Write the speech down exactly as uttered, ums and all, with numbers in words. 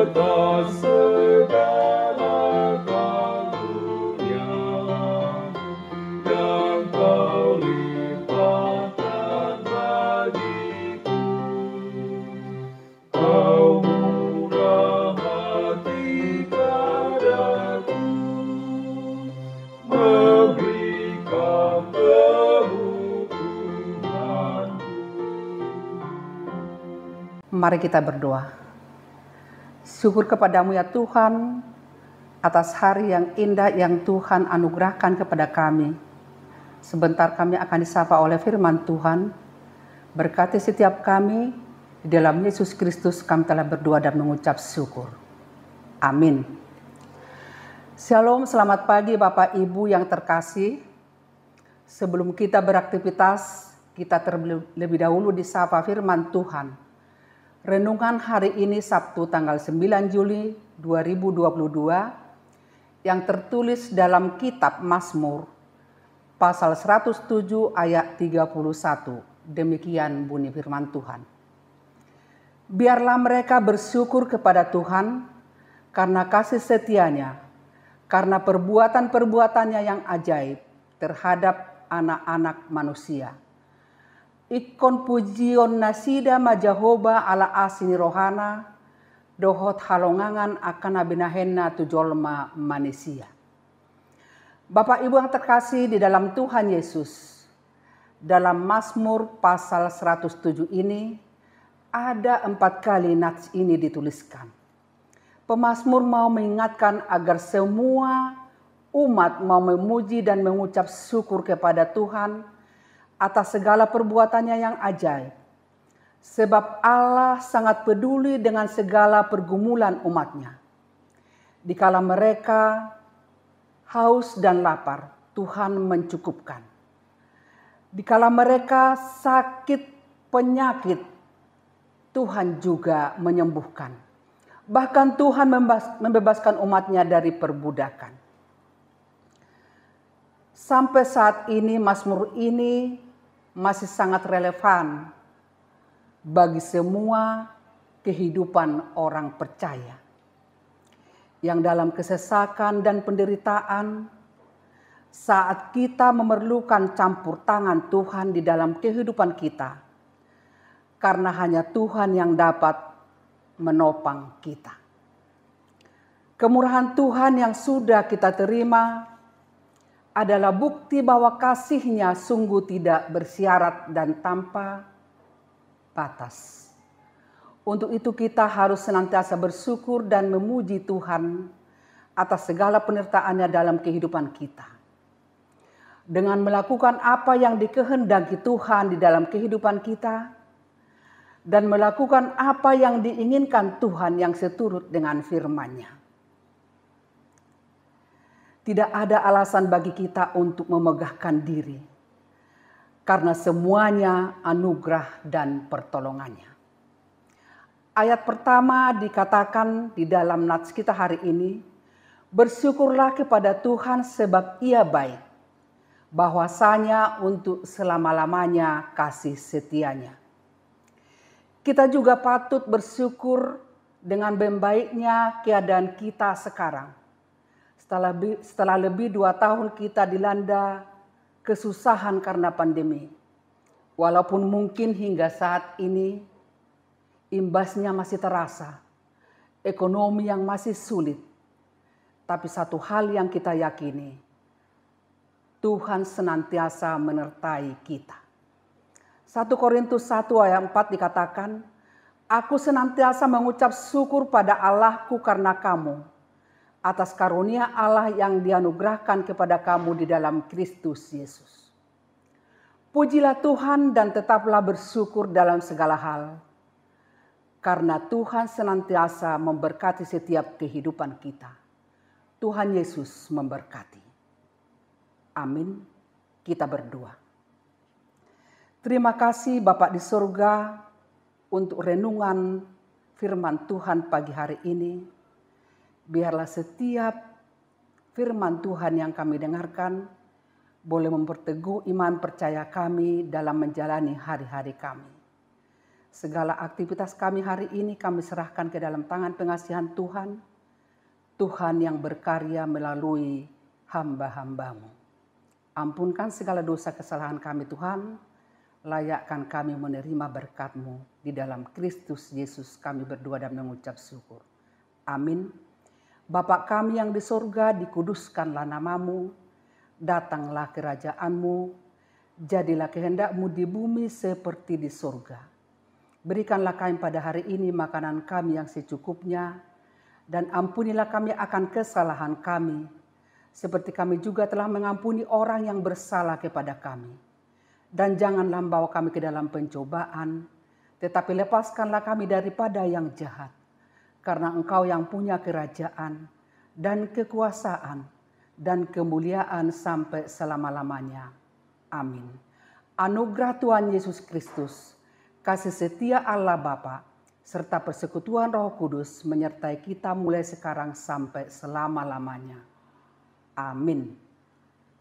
atas segala karunia yang Kau limpahkan bagiku. Kau murah hati padaku, memberikan kehukumanku. Mari kita berdoa. Syukur kepadamu ya Tuhan, atas hari yang indah yang Tuhan anugerahkan kepada kami. Sebentar kami akan disapa oleh firman Tuhan. Berkati setiap kami, di dalam Yesus Kristus kami telah berdoa dan mengucap syukur. Amin. Shalom, selamat pagi Bapak Ibu yang terkasih. Sebelum kita beraktivitas, kita terlebih dahulu disapa firman Tuhan. Renungan hari ini Sabtu tanggal sembilan Juli dua ribu dua puluh dua yang tertulis dalam kitab Mazmur pasal seratus tujuh ayat tiga puluh satu. Demikian bunyi firman Tuhan. Biarlah mereka bersyukur kepada Tuhan karena kasih setianya, karena perbuatan-perbuatannya yang ajaib terhadap anak-anak manusia. Ikon pujion nasida majahoba ala asini rohana, dohot halongangan akan abinahenna tujolma manusia. Bapak Ibu yang terkasih di dalam Tuhan Yesus, dalam Mazmur pasal seratus tujuh ini, ada empat kali nats ini dituliskan. Pemazmur mau mengingatkan agar semua umat mau memuji dan mengucap syukur kepada Tuhan atas segala perbuatannya yang ajaib. Sebab Allah sangat peduli dengan segala pergumulan umatnya. Dikala mereka haus dan lapar, Tuhan mencukupkan. Dikala mereka sakit penyakit, Tuhan juga menyembuhkan. Bahkan Tuhan membebaskan umatnya dari perbudakan. Sampai saat ini Mazmur ini masih sangat relevan bagi semua kehidupan orang percaya. Yang dalam kesesakan dan penderitaan, saat kita memerlukan campur tangan Tuhan di dalam kehidupan kita, karena hanya Tuhan yang dapat menopang kita. Kemurahan Tuhan yang sudah kita terima adalah bukti bahwa kasih-Nya sungguh tidak bersyarat dan tanpa batas. Untuk itu kita harus senantiasa bersyukur dan memuji Tuhan atas segala penyertaan-Nya dalam kehidupan kita. Dengan melakukan apa yang dikehendaki Tuhan di dalam kehidupan kita, dan melakukan apa yang diinginkan Tuhan yang seturut dengan firman-Nya. Tidak ada alasan bagi kita untuk memegahkan diri, karena semuanya anugerah dan pertolongannya. Ayat pertama dikatakan di dalam nats kita hari ini, bersyukurlah kepada Tuhan sebab Ia baik, bahwasanya untuk selama-lamanya kasih setianya. Kita juga patut bersyukur dengan membaiknya keadaan kita sekarang. Setelah lebih, setelah lebih dua tahun kita dilanda kesusahan karena pandemi. Walaupun mungkin hingga saat ini imbasnya masih terasa. Ekonomi yang masih sulit. Tapi satu hal yang kita yakini, Tuhan senantiasa menyertai kita. satu Korintus satu ayat empat dikatakan, aku senantiasa mengucap syukur pada Allahku karena kamu, atas karunia Allah yang dianugerahkan kepada kamu di dalam Kristus Yesus. Pujilah Tuhan dan tetaplah bersyukur dalam segala hal, karena Tuhan senantiasa memberkati setiap kehidupan kita. Tuhan Yesus memberkati. Amin. Kita berdoa. Terima kasih Bapa di surga untuk renungan firman Tuhan pagi hari ini. Biarlah setiap firman Tuhan yang kami dengarkan boleh memperteguh iman percaya kami dalam menjalani hari-hari kami. Segala aktivitas kami hari ini kami serahkan ke dalam tangan pengasihan Tuhan. Tuhan yang berkarya melalui hamba-hamba-Mu. Ampunkan segala dosa kesalahan kami Tuhan. Layakkan kami menerima berkat-Mu. Di dalam Kristus Yesus kami berdoa dan mengucap syukur. Amin. Bapa kami yang di surga, dikuduskanlah nama-Mu. Datanglah kerajaan-Mu. Jadilah kehendak-Mu di bumi seperti di surga. Berikanlah kami pada hari ini makanan kami yang secukupnya. Dan ampunilah kami akan kesalahan kami, seperti kami juga telah mengampuni orang yang bersalah kepada kami. Dan janganlah membawa kami ke dalam pencobaan, tetapi lepaskanlah kami daripada yang jahat. Karena Engkau yang punya kerajaan dan kekuasaan dan kemuliaan sampai selama-lamanya. Amin. Anugerah Tuhan Yesus Kristus, kasih setia Allah Bapa, serta persekutuan Roh Kudus menyertai kita mulai sekarang sampai selama-lamanya. Amin.